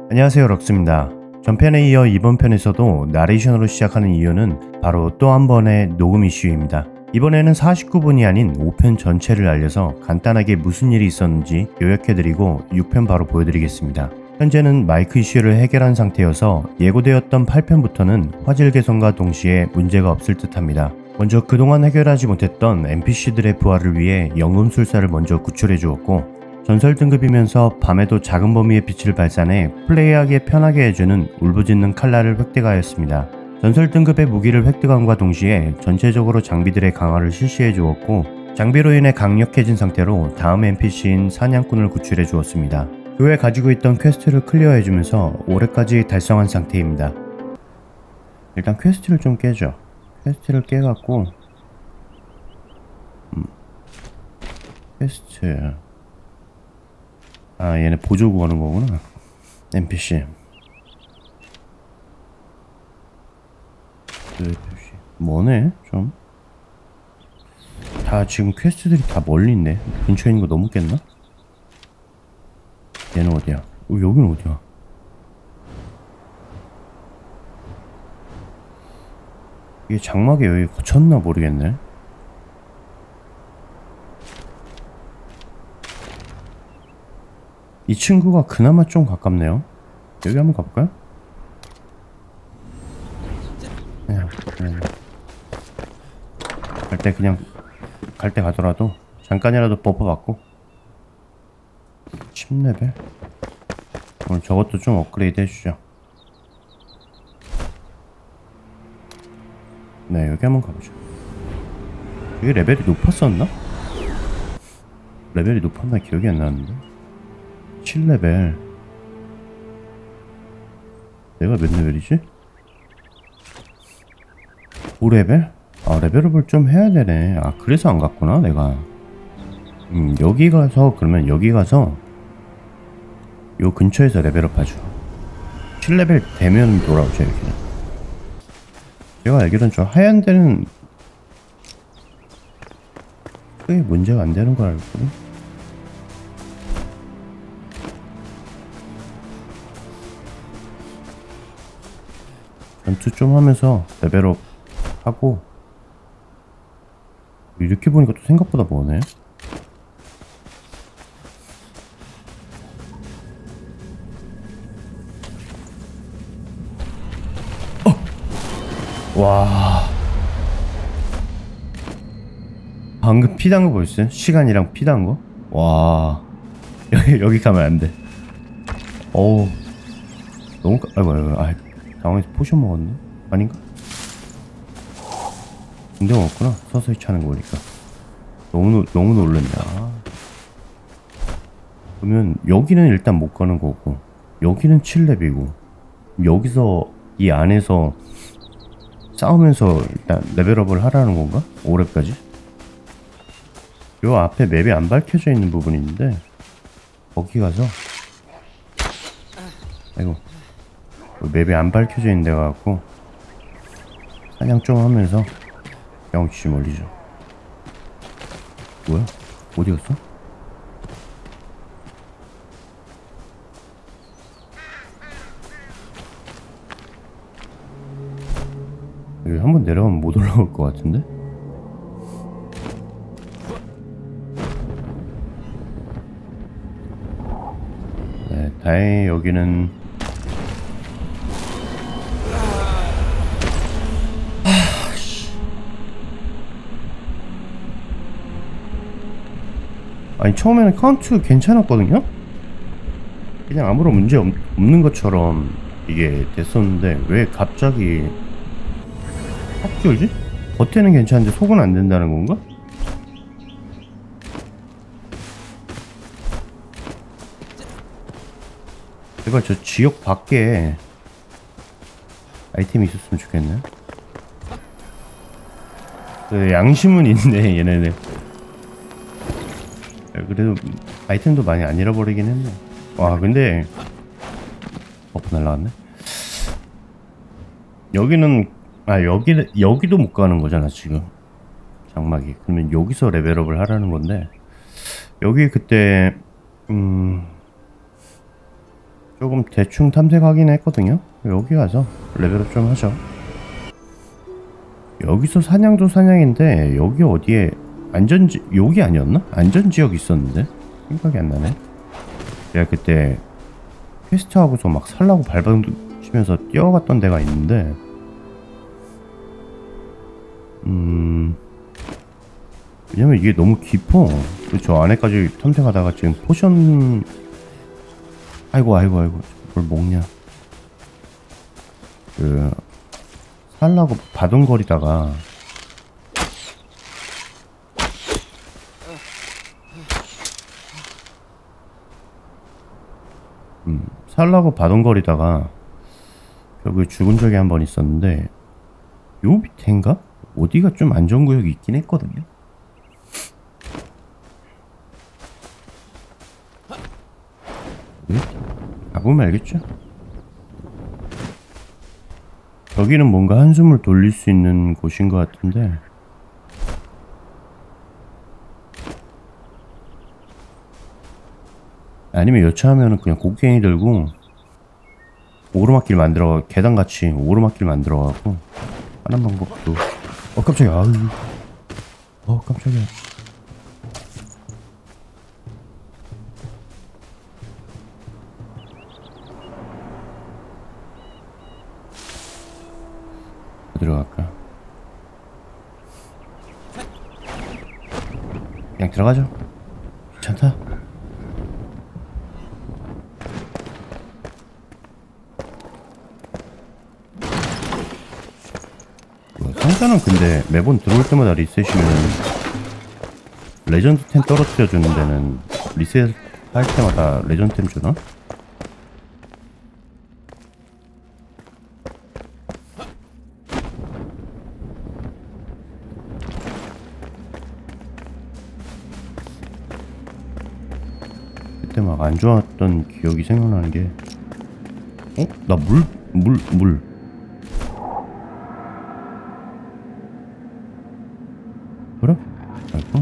안녕하세요, 럭스입니다. 전편에 이어 이번 편에서도 나레이션으로 시작하는 이유는 바로 또 한 번의 녹음 이슈입니다. 이번에는 49분이 아닌 5편 전체를 알려서 간단하게 무슨 일이 있었는지 요약해드리고 6편 바로 보여드리겠습니다. 현재는 마이크 이슈를 해결한 상태여서 예고되었던 8편부터는 화질 개선과 동시에 문제가 없을 듯합니다. 먼저 그동안 해결하지 못했던 NPC들의 부활을 위해 연금술사를 먼저 구출해 주었고, 전설 등급이면서 밤에도 작은 범위의 빛을 발산해 플레이하기에 편하게 해주는 울부짖는 칼날을 획득하였습니다. 전설 등급의 무기를 획득함과 동시에 전체적으로 장비들의 강화를 실시해 주었고, 장비로 인해 강력해진 상태로 다음 NPC인 사냥꾼을 구출해 주었습니다. 그 외 가지고 있던 퀘스트를 클리어해 주면서 올해까지 달성한 상태입니다. 일단 퀘스트를 좀 깨죠. 퀘스트를 깨갖고 퀘스트, 아, 얘네 보조 구하는 거구나. NPC. 뭐네? 좀. 다 지금 퀘스트들이 다 멀리 있네. 근처에 있는 거 너무 깼나? 얘는 어디야? 여기는 어디야? 이게 장막에 여기 거쳤나 모르겠네. 이 친구가 그나마 좀 가깝네요. 여기 한번 가볼까요? 갈 때 가더라도 잠깐이라도 버프 받고. 10레벨? 오늘 저것도 좀 업그레이드 해주죠. 네, 여기 한번 가보죠. 여기 레벨이 높았었나? 레벨이 높았나 기억이 안 나는데. 7레벨. 내가 몇 레벨이지? 5레벨? 아, 레벨업을 좀 해야 되네. 아, 그래서 안 갔구나 내가. 여기 가서, 그러면 여기 가서 요 근처에서 레벨업 하죠. 7레벨 되면 돌아오죠. 여기는 제가 알기로는 저 하얀 데는 크게 문제가 안 되는 걸 알거든. 전투 좀 하면서 레벨업 하고. 이렇게 보니까 또 생각보다 뭐네. 와, 방금 피단 거 보였어요? 시간이랑 피단 거? 와, 여기 가면 안 돼. 어우, 너무 아이고, 당황해서 포션 먹었네? 아닌가? 근데 먹었구나. 서서히 차는 거 보니까 너무 놀랐냐. 그러면 여기는 일단 못 가는 거고, 여기는 7렙이고, 여기서 이 안에서 싸우면서 일단 레벨업을 하라는 건가? 5렙까지? 요 앞에 맵이 안 밝혀져 있는 부분이 있는데, 거기 가서, 아이고, 맵이 안 밝혀져 있는 데 가갖고 사냥 좀 하면서 경치 좀 올리죠. 뭐야? 어디 갔어? 여기 한번 내려가면 못 올라올 것 같은데? 네, 다행히 여기는 아니, 처음에는 카운트 괜찮았거든요? 그냥 아무런 문제 없는 것처럼 이게 됐었는데 왜 갑자기 확 줄지? 겉에는 괜찮은데 속은 안 된다는 건가? 제발 저 지역 밖에 아이템이 있었으면 좋겠네. 그 양심은 있네 얘네들. 그래도 아이템도 많이 안 잃어버리긴 했네. 와, 근데 버프 날라갔네. 여기는 여기도 못 가는 거잖아 지금 장막이. 그러면 여기서 레벨업을 하라는 건데, 여기 그때 조금 대충 탐색하긴 했거든요. 여기 가서 레벨업 좀 하죠. 여기서 사냥도 사냥인데 여기 어디에 안전지 여기 아니었나? 안전지역 있었는데 생각이 안 나네. 제가 그때 퀘스트 하고서 막 살라고 밟아치면서 뛰어갔던 데가 있는데 왜냐면 이게 너무 깊어. 저 안에까지 탐색하다가 지금 포션 아이고 뭘 먹냐. 그 살라고 바둥거리다가 살라고 바둥거리다가 결국에 죽은 적이 한 번 있었는데 요 밑에인가? 어디가 좀 안전구역이 있긴 했거든요. 가보면 알겠죠? 여기는 뭔가 한숨을 돌릴 수 있는 곳인 것 같은데 아니면 여차하면은 그냥 곡괭이 들고 오르막길 만들어 계단같이 오르막길 만들어가고 하는 방법도 깜짝이야. 아유 깜짝이야. 들어갈까? 그냥 들어가죠. 괜찮다. 상자는 근데 매번 들어올 때마다 리셋이면 레전드 템 떨어뜨려 주는 데는 리셋 할 때마다 레전드 템 주나? 그때 막 안 좋았던 기억이 생각나는 게 나 물 그래? 아이고.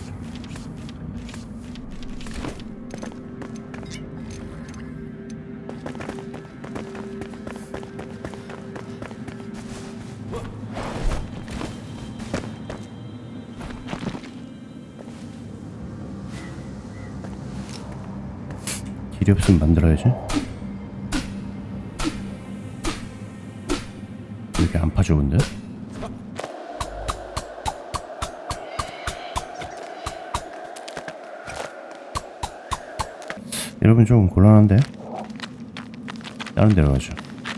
길이 없으면 만들어야지. 이렇게 안 파좋은데? 여러분 조금 곤란한데? 다른 데로 가죠.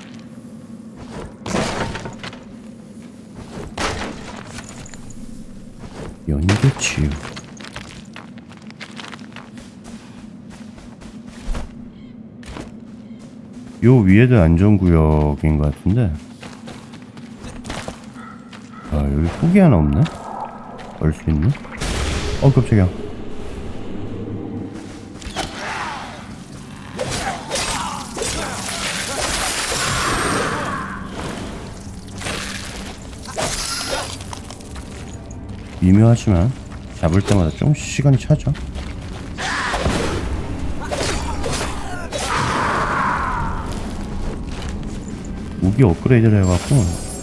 연계치유. 요 위에도 안전구역인 것 같은데 여기 후기 하나 없네? 걸 수 있네? 깜짝이야. 미묘하지만 잡을 때마다 좀 시간이 차죠. 무기 업그레이드를 해갖고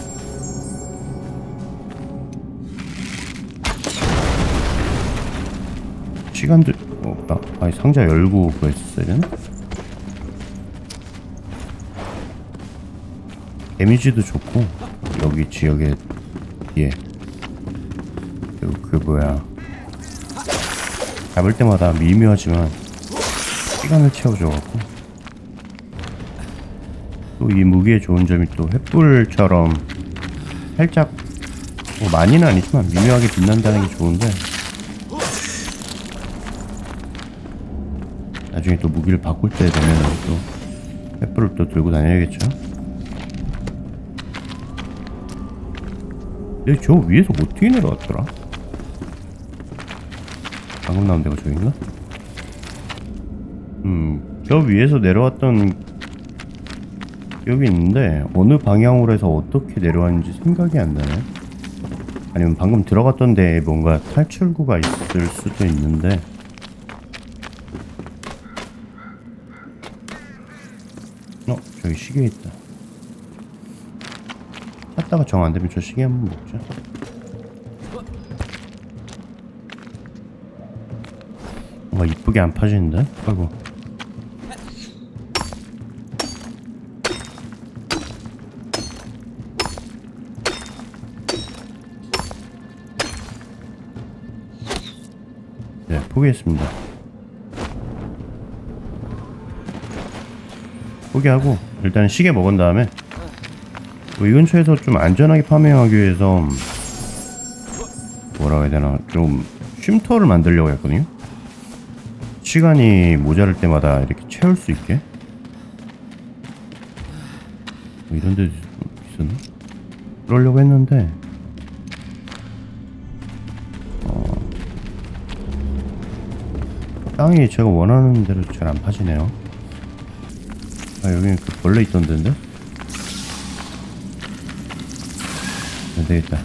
시간들 아니 상자 열고 그거 했었어야 되나? 데미지도 좋고 여기 지역에 뒤에 그 뭐야 잡을 때마다 미묘하지만 시간을 채워줘갖고 또 이 무기의 좋은 점이 또 횃불처럼 살짝 많이는 아니지만 미묘하게 빛난다는 게 좋은데 나중에 또 무기를 바꿀 때 되면 또 횃불을 또 들고 다녀야겠죠. 근데 저 위에서 어떻게 내려왔더라? 방금 나온 데가 저긴가? 저 위에서 내려왔던 기억이 있는데 어느 방향으로 해서 어떻게 내려왔는지 생각이 안 나네. 아니면 방금 들어갔던 데에 뭔가 탈출구가 있을 수도 있는데 여기 시계 있다. 찾다가 정 안되면 저 시계 한번 먹자. 뭔가 이쁘게 안 파지는데? 아이고. 네, 포기했습니다. 포기하고 일단 시계 먹은 다음에 이 근처에서 좀 안전하게 파밍하기 위해서 뭐라고 해야 되나, 좀 쉼터를 만들려고 했거든요. 시간이 모자랄 때마다 이렇게 채울 수 있게. 뭐 이런 데도 있었나? 그러려고 했는데 땅이 제가 원하는 대로 잘 안 파지네요. 아, 여기 그 벌레 있던 데인데? 안 되겠다.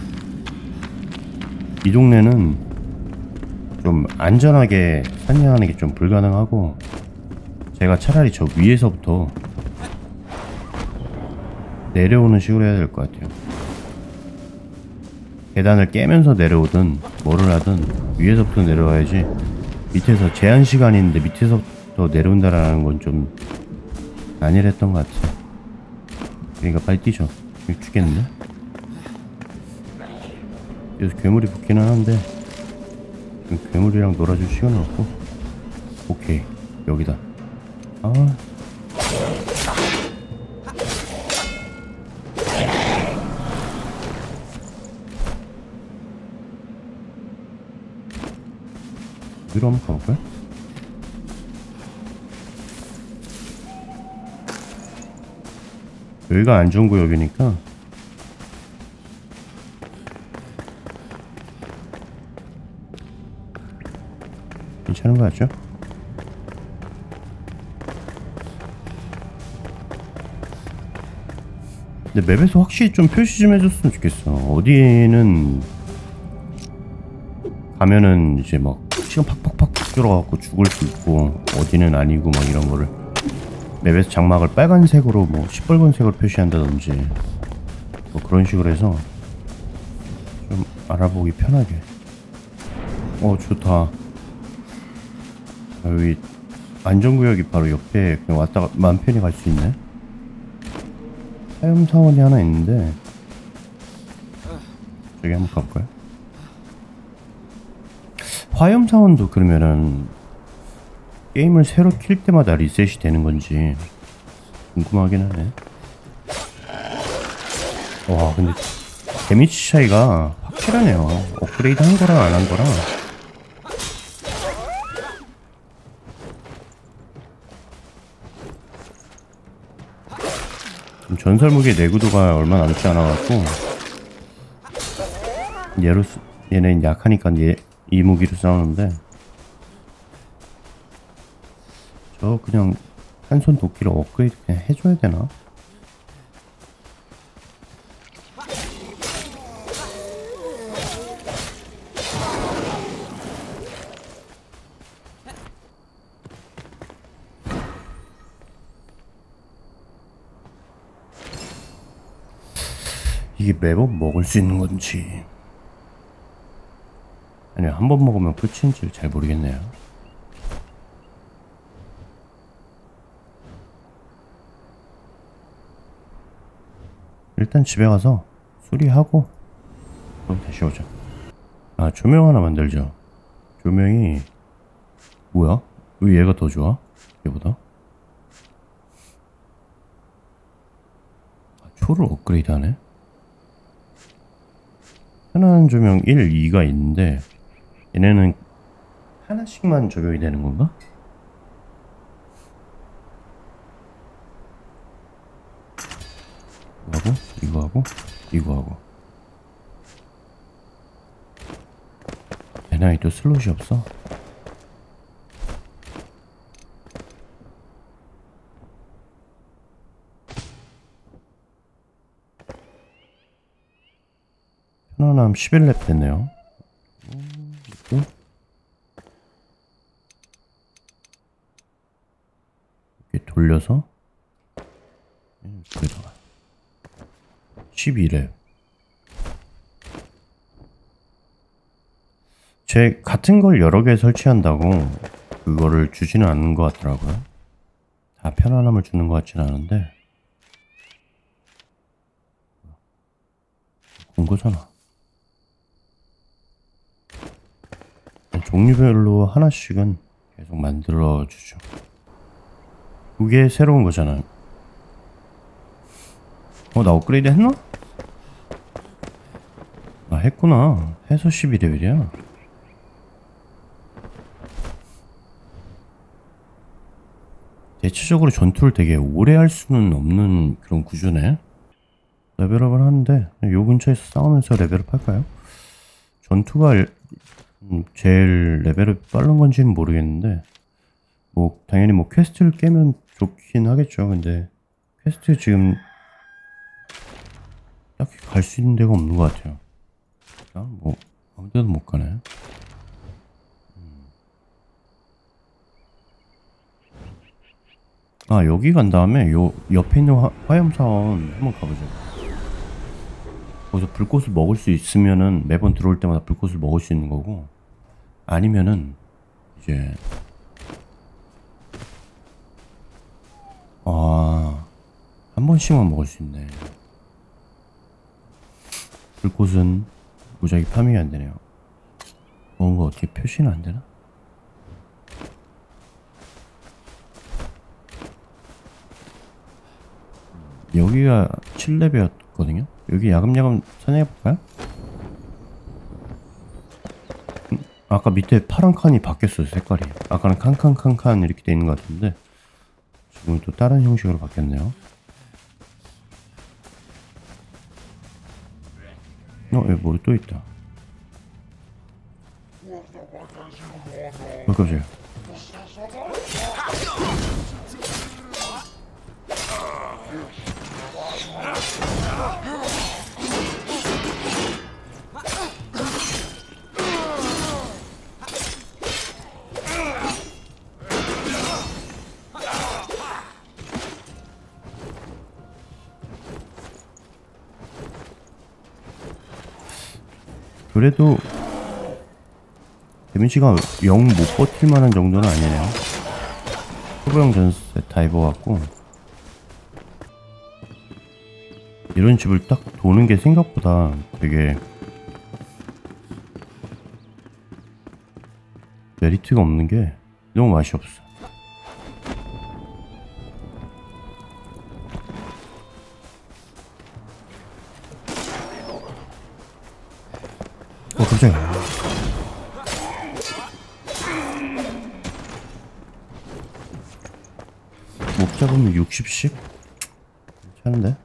이 동네는 좀 안전하게 사냥하는 게 좀 불가능하고, 제가 차라리 저 위에서부터 내려오는 식으로 해야 될 것 같아요. 계단을 깨면서 내려오든 뭐를 하든 위에서부터 내려와야지, 밑에서 제한 시간이 있는데 밑에서부터 내려온다라는 건 좀 안일했던 것 같아. 그러니까 빨리 뛰죠. 죽겠는데? 그래서 괴물이 붙기는 하는데 괴물이랑 놀아줄 시간은 없고. 오케이, 여기다. 아, 위로 한번 가볼까요? 여기가 안 좋은 구역이니까 괜찮은 거 같죠? 근데 맵에서 확실히 좀 표시 좀 해줬으면 좋겠어. 어디는 가면은 이제 막 시간 팍팍팍 들어가고 죽을 수 있고, 어디는 아니고 막 이런 거를 맵에서 장막을 빨간색으로 뭐 시뻘건색으로 표시한다든지 뭐 그런 식으로 해서 좀 알아보기 편하게. 좋다. 여기 안전구역이 바로 옆에 그냥 왔다가 마음 편히 갈 수 있네. 화염사원이 하나 있는데 저기 한번 가볼까요? 화염사원도 그러면은 게임을 새로 킬 때마다 리셋이 되는 건지 궁금하긴 하네. 와, 근데 데미지 차이가 확실하네요. 업그레이드 한 거랑 안 한 거랑. 전설 무기의 내구도가 얼마 남지 않아갖고 얘는 약하니까 이 무기로 싸우는데, 저 그냥 한손 도끼를 업그레이드 그냥 해줘야 되나? 이게 매번 먹을 수 있는 건지, 아니 한 번 먹으면 끝인지 잘 모르겠네요. 일단 집에 가서 수리하고 그럼 다시 오자. 아, 조명 하나 만들죠. 조명이 뭐야? 왜 얘가 더 좋아? 얘보다? 초를 업그레이드 하네? 편안한 조명 1, 2가 있는데 얘네는 하나씩만 적용이 되는 건가? 이거하고 이거하고. 배낭이 또 슬롯이 없어? 편안함 11렙 됐네요. 이렇게 돌려서 12렙. 제 같은 걸 여러 개 설치한다고 그거를 주지는 않는 것 같더라고요. 다 편안함을 주는 것 같지는 않은데. 본 거잖아. 종류별로 하나씩은 계속 만들어 주죠. 그게 새로운 거잖아요. 나 업그레이드 했나? 아, 했구나. 해서 12레벨이야. 대체적으로 전투를 되게 오래 할 수는 없는 그런 구조네. 레벨업을 하는데 요 근처에서 싸우면서 레벨업 할까요? 전투가 제일 레벨업이 빠른 건지는 모르겠는데 뭐 당연히 뭐 퀘스트를 깨면 좋긴 하겠죠. 근데 퀘스트 지금 딱히 갈 수 있는 데가 없는 것 같아요. 뭐 아무 데도 못 가네. 아, 여기 간 다음에 요 옆에 있는 화염사원 한번 가보죠. 거기서 불꽃을 먹을 수 있으면은 매번 들어올 때마다 불꽃을 먹을 수 있는 거고, 아니면은 이제 한 번씩만 먹을 수 있네. 불꽃은 무작위 파밍이 안 되네요. 뭔가 어떻게 표시는 안 되나? 여기가 7렙이었거든요? 여기 야금야금 사냥해볼까요? 아까 밑에 파란 칸이 바뀌었어요, 색깔이. 아까는 칸칸칸칸 이렇게 돼 있는 것 같은데 지금 또 다른 형식으로 바뀌었네요. 여기 머리 또 있다. 깜짝이야. 그래도 데미지가 영 못 버틸 만한 정도는 아니네요. 초보형 전세 다 입어갖고 이런 집을 딱 도는 게 생각보다 되게 메리트가 없는 게 너무 맛이 없어. 깜짝이야. 목 잡으면 60씩? 괜찮은데?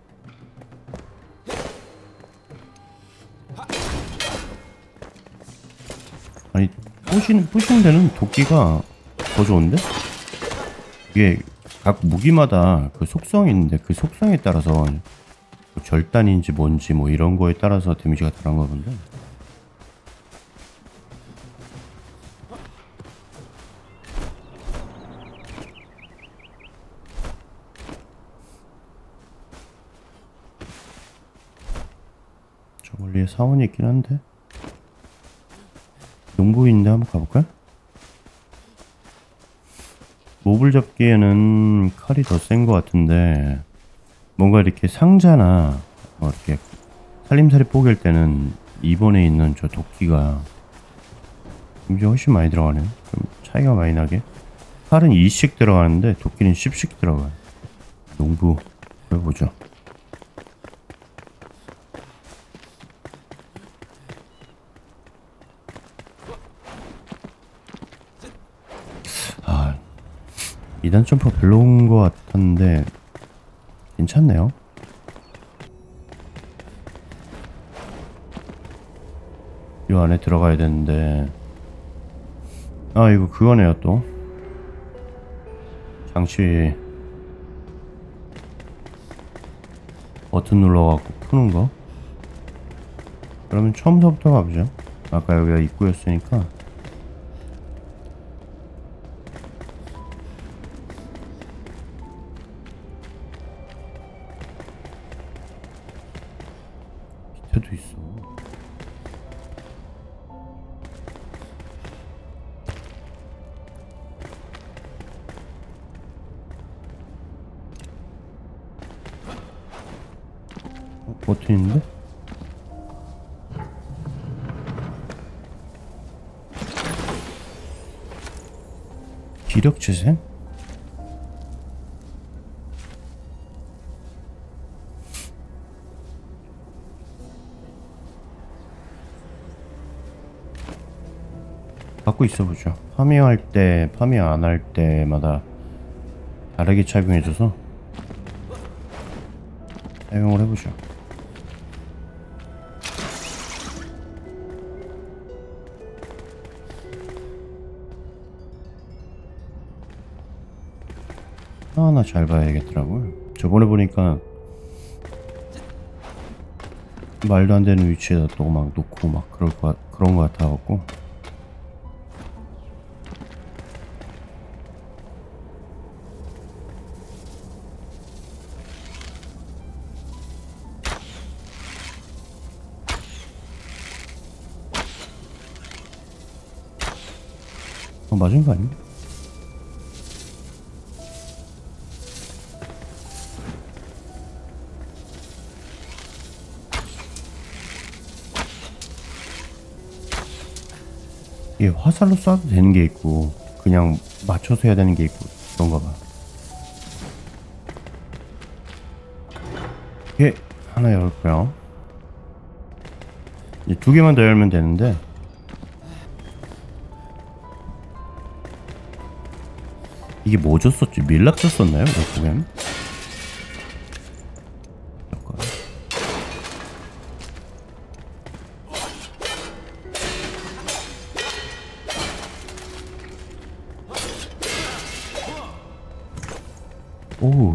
아니, 부시는 데는 도끼가 더 좋은데? 이게 각 무기마다 그 속성이 있는데 그 속성에 따라서 뭐 절단인지 뭔지 뭐 이런 거에 따라서 데미지가 다른 거 본데. 저 멀리에 사원이 있긴 한데 농부인데 한번 가볼까요? 몹을 잡기에는 칼이 더 센 것 같은데 뭔가 이렇게 상자나 이렇게 살림살이 뽀갤 때는 이번에 있는 저 도끼가 이제 훨씬 많이 들어가네요. 좀 차이가 많이 나게. 칼은 2씩 들어가는데 도끼는 10씩 들어가요. 농부 해보죠. 아, 2단 점프 별로인 것 같았는데 괜찮네요. 이 안에 들어가야 되는데 이거 그거네요. 또 장치 버튼 눌러갖고 푸는 거. 그러면 처음부터 가보죠. 아까 여기가 입구였으니까. 버튼인데? 기력 재생? 갖고 있어보죠. 파밍할 때, 파밍 안 할 때마다 다르게 착용해줘서 사용을 해보죠. 하나 잘 봐야겠더라고요. 저번에 보니까 말도 안 되는 위치에다 또 막 놓고 막 그런 거 같아갖고. 맞은 거 아니야? 이게 화살로 쏴도 되는 게 있고 그냥 맞춰서 해야 되는 게 있고 그런가 봐. 이게 하나 열고요. 이제 2개만 더 열면 되는데 이게 뭐 줬었지? 밀랍 줬었나요? 보면 오.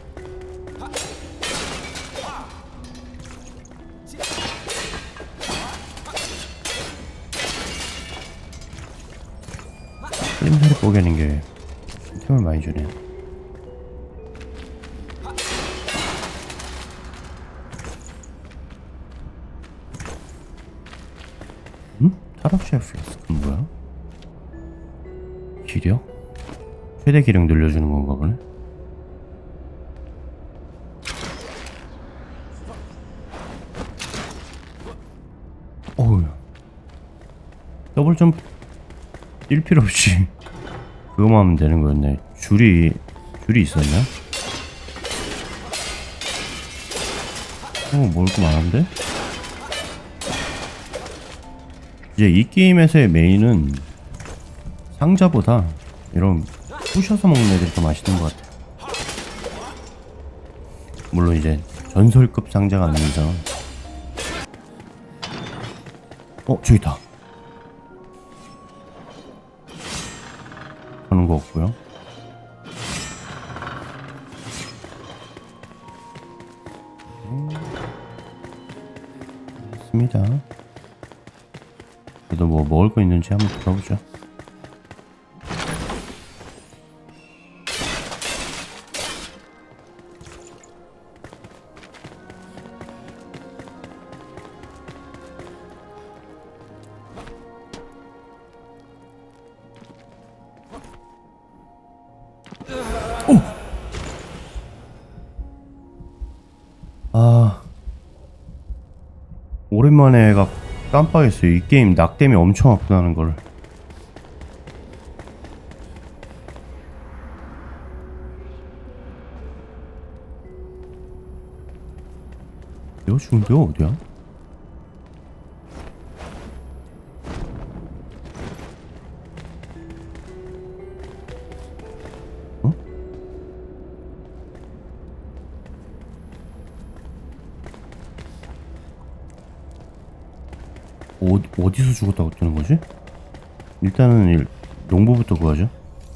림살이 뽀개는 게 틈을 많이 주네. 타락시아 플라스크는 뭐야? 기력? 최대 기력 늘려주는 건가 보네. 어우, 더블 점프 뛸 필요 없이 그거만 하면 되는 거였네. 줄이 있었나? 뭘 좀 많은데? 이제 이 게임에서의 메인은 상자보다 이런 부셔서 먹는 애들이 더 맛있는 것 같아요. 물론 이제 전설급 상자가 아닌 이상. 저기 있다. 하는 거 없고요. 있습니다. 그래도 뭐 먹을 거 있는지 한번 들어보죠. 오랜만에 깜빡했어요. 이 게임 낙뎀이 엄청 아프다는 걸. 내가 죽은 데가 어디야? 어디서 죽었다고 뜨는 거지? 일단은 농부부터 구하죠.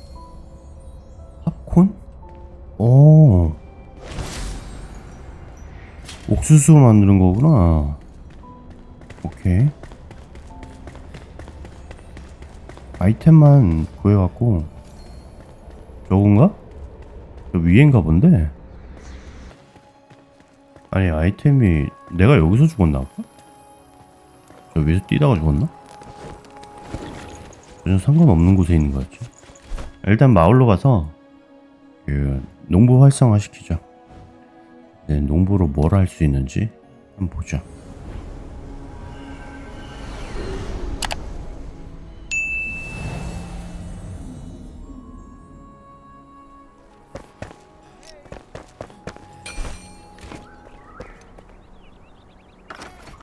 팝콘? 옥수수 만드는 거구나. 오케이. 아이템만 구해갖고 저건가? 저 위엔가 본데? 아니 아이템이 내가 여기서 죽었나 봐? 저 위에서 뛰다가 죽었나? 전혀 상관없는 곳에 있는 거 같지? 일단 마을로 가서 그 농부 활성화 시키죠. 네, 농부로 뭘 할 수 있는지 한번 보죠.